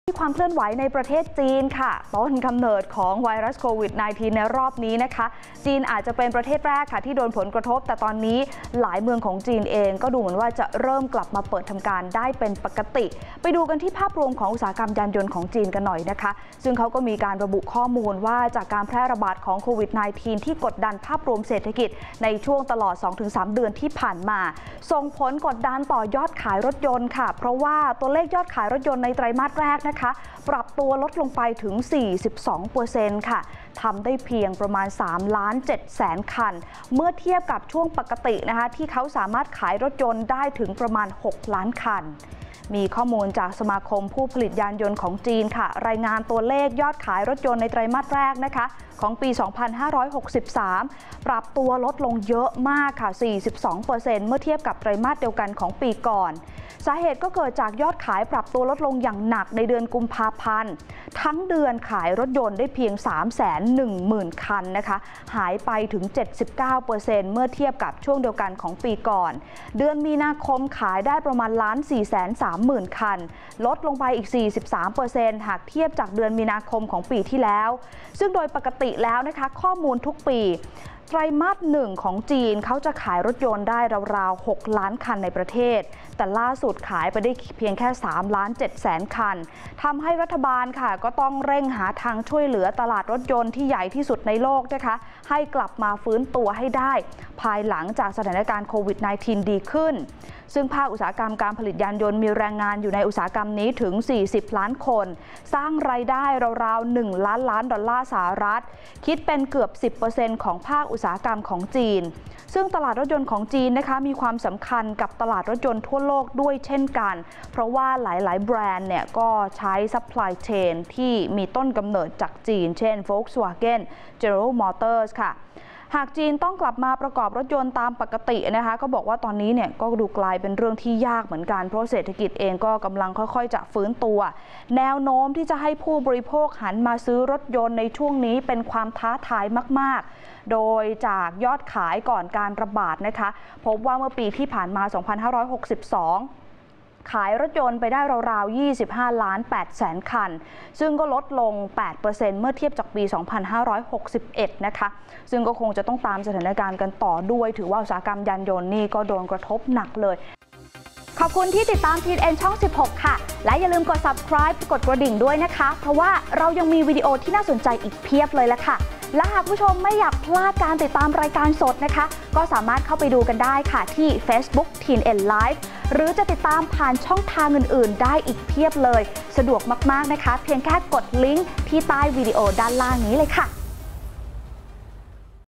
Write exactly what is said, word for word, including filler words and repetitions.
มีความเคลื่อนไหวในประเทศจีนค่ะต้นกำเนิดของไวรัสโควิด สิบเก้า ในรอบนี้นะคะจีนอาจจะเป็นประเทศแรกค่ะที่โดนผลกระทบแต่ตอนนี้หลายเมืองของจีนเองก็ดูเหมือนว่าจะเริ่มกลับมาเปิดทำการได้เป็นปกติไปดูกันที่ภาพรวมของอุตสาหกรรมยานยนต์ของจีนกันหน่อยนะคะซึ่งเขาก็มีการระบุข้อมูลว่าจากการแพร่ระบาดของโควิด สิบเก้า ที่กดดันภาพรวมเศรษฐกิจในช่วงตลอด สองถึงสาม เดือนที่ผ่านมาส่งผลกดดันต่อยอดขายรถยนต์ค่ะเพราะว่าตัวเลขยอดขายรถยนต์ในไตรมาสแรกนะคะปรับตัวลดลงไปถึง สี่สิบสองเปอร์เซ็นต์ ค่ะทำได้เพียงประมาณ สามล้านเจ็ดแสน คันเมื่อเทียบกับช่วงปกตินะคะที่เขาสามารถขายรถยนต์ได้ถึงประมาณ หกล้าน คันมีข้อมูลจากสมาคมผู้ผลิตยานยนต์ของจีนค่ะรายงานตัวเลขยอดขายรถยนต์ในไตรมาสแรกนะคะของปี สองพันห้าร้อยหกสิบสาม ปรับตัวลดลงเยอะมากค่ะ สี่สิบสองเปอร์เซ็นต์ เมื่อเทียบกับไตรมาสเดียวกันของปีก่อนสาเหตุก็เกิดจากยอดขายปรับตัวลดลงอย่างหนักในเดือนกุมภาพันธ์ทั้งเดือนขายรถยนต์ได้เพียง สามแสนหนึ่งหมื่น คันนะคะหายไปถึง เจ็ดสิบเก้าเปอร์เซ็นต์ เมื่อเทียบกับช่วงเดียวกันของปีก่อนเดือนมีนาคมขายได้ประมาณ ล้านสี่แสนสามหมื่น คันลดลงไปอีก สี่สิบสามเปอร์เซ็นต์ หากเทียบจากเดือนมีนาคมของปีที่แล้วซึ่งโดยปกติแล้วนะคะข้อมูลทุกปีไตรมาสหนึ่งของจีนเขาจะขายรถยนต์ได้ราวๆหกล้านคันในประเทศแต่ล่าสุดขายไปได้เพียงแค่สามล้านเจ็ดแสนคันทำให้รัฐบาลค่ะก็ต้องเร่งหาทางช่วยเหลือตลาดรถยนต์ที่ใหญ่ที่สุดในโลกนะคะให้กลับมาฟื้นตัวให้ได้ภายหลังจากสถานการณ์โควิด สิบเก้า ดีขึ้นซึ่งภาคอุตสาหกรรมการผลิตยานยนต์มีแรงงานอยู่ในอุตสาหกรรมนี้ถึงสี่สิบล้านคนสร้างรายได้ราวๆหนึ่งล้านล้านดอลลาร์สหรัฐคิดเป็นเกือบ สิบเปอร์เซ็นต์ ของภาคอุตสาหกรรมของจีนซึ่งตลาดรถยนต์ของจีนนะคะมีความสำคัญกับตลาดรถยนต์ทั่วโลกด้วยเช่นกันเพราะว่าหลายๆแบรนด์เนี่ยก็ใช้ซัพพลายเชนที่มีต้นกำเนิดจากจีนเช่น Volkswagen General Motors ค่ะหากจีนต้องกลับมาประกอบรถยนต์ตามปกตินะคะก็บอกว่าตอนนี้เนี่ยก็ดูกลายเป็นเรื่องที่ยากเหมือนกันเพราะเศรษฐกิจเองก็กำลังค่อยๆจะฟื้นตัวแนวโน้มที่จะให้ผู้บริโภคหันมาซื้อรถยนต์ในช่วงนี้เป็นความท้าทายมากๆโดยจากยอดขายก่อนการระบาดนะคะพบว่าเมื่อปีที่ผ่านมา สองพันห้าร้อยหกสิบสองขายรถยนต์ไปได้ราวๆยี่สิบห้าล้านแปดแสนคันซึ่งก็ลดลง แปดเปอร์เซ็นต์ เมื่อเทียบจากปี สองพันห้าร้อยหกสิบเอ็ด นะคะซึ่งก็คงจะต้องตามสถานการณ์กันต่อด้วยถือว่าอุตสาหกรรมยานยนต์นี่ก็โดนกระทบหนักเลยขอบคุณที่ติดตาม ที เอ็น ช่อง สิบหก ค่ะและอย่าลืมกด ซับสไครบ์ กดกระดิ่งด้วยนะคะเพราะว่าเรายังมีวิดีโอที่น่าสนใจอีกเพียบเลยละค่ะและหากผู้ชมไม่อยากพลาดการติดตามรายการสดนะคะก็สามารถเข้าไปดูกันได้ค่ะที่ Facebook ที เอ็น Live หรือจะติดตามผ่านช่องทางอื่นๆได้อีกเพียบเลยสะดวกมากๆนะคะเพียงแค่กดลิงก์ที่ใต้วิดีโอด้านล่างนี้เลยค่ะ